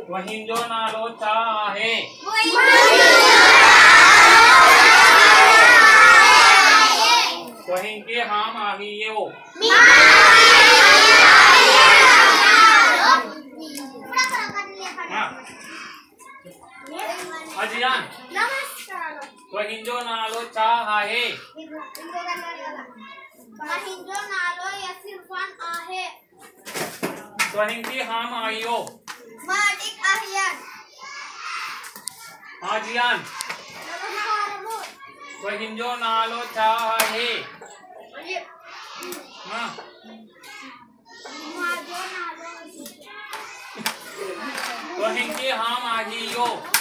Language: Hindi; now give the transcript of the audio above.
वहिंजो नालो छा आहे? वहिंजे हाम आहियो। अजियान वहिंजो नालो छा आहे? वहिंजो नालो यसिरफान आहे। वहिंजे हाम आहियो। मालिक आहियान। अजियान वहिंजो नालो छा आहे? वहिंजे हाम आहियो।